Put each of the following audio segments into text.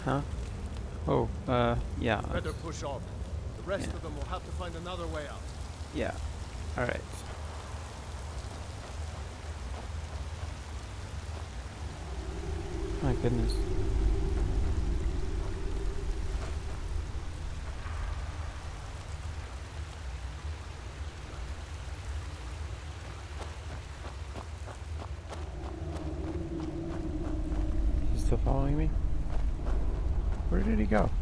Huh? Oh, yeah. Better push on. The rest of them will have to find another way out. Yeah. Alright. My goodness. He's still following me? Where did he go?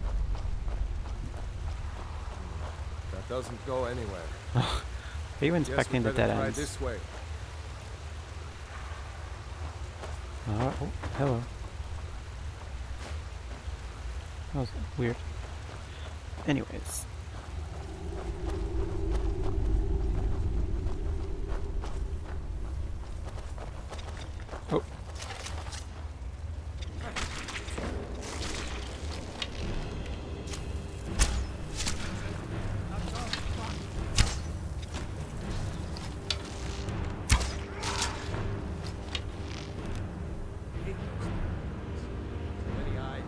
That doesn't go anywhere. Are you inspecting the dead ends? This way. Oh, hello. That was weird. Anyways. Oh. Many eyes.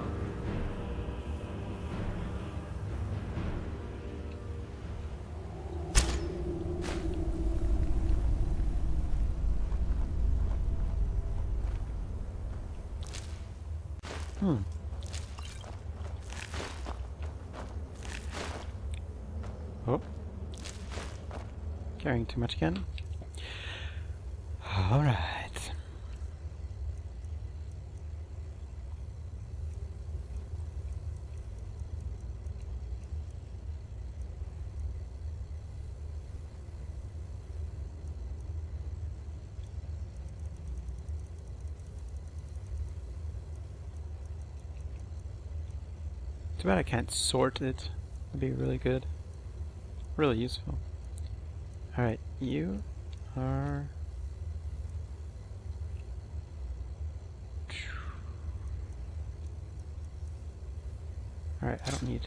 Oh. Carrying too much again? Alright. Too bad I can't sort it. That'd be really good. Really useful. Alright, you are... Alright, I don't need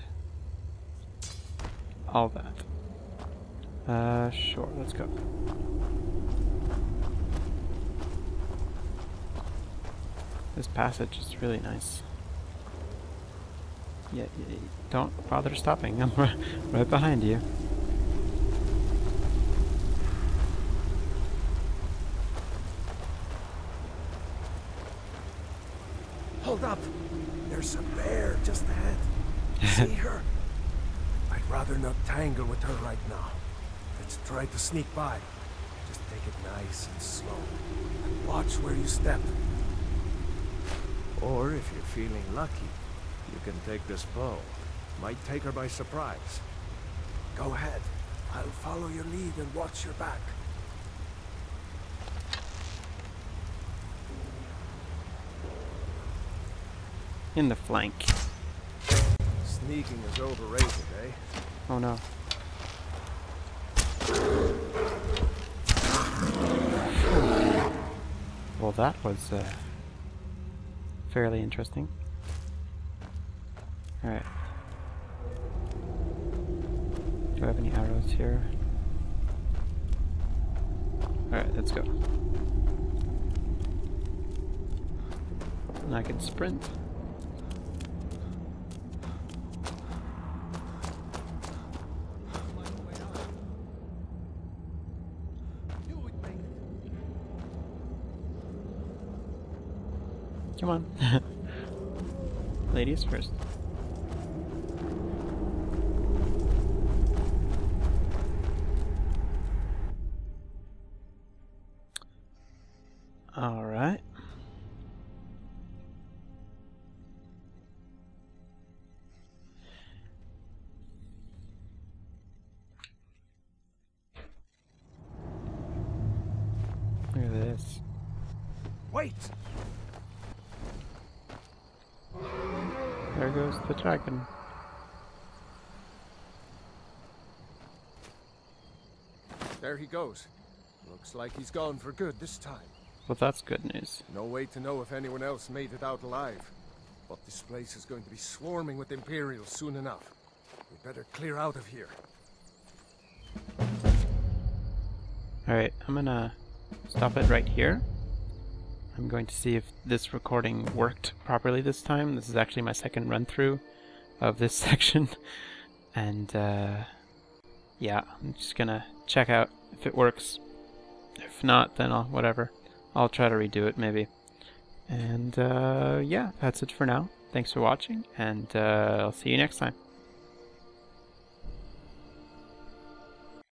all that. Sure, let's go. This passage is really nice. Yeah, don't bother stopping. I'm right behind you. Hold up! There's a bear just ahead. See her? I'd rather not tangle with her right now. Let's try to sneak by. Just take it nice and slow. And watch where you step. Or if you're feeling lucky, you can take this bow. Might take her by surprise. Go ahead. I'll follow your lead and watch your back. In the flank. Sneaking is overrated, eh? Oh no. Well, that was fairly interesting. Alright. Do I have any arrows here? Alright, let's go. And I can sprint. Come on. Ladies first. All right. Look at this. Wait! There goes the dragon. There he goes. Looks like he's gone for good this time. Well, that's good news. No way to know if anyone else made it out alive. But this place is going to be swarming with Imperials soon enough. We better clear out of here. Alright, I'm gonna stop it right here. I'm going to see if this recording worked properly this time. This is actually my second run through of this section. And yeah, I'm just gonna check out if it works. If not, then I'll try to redo it maybe. And yeah, that's it for now. Thanks for watching, and I'll see you next time.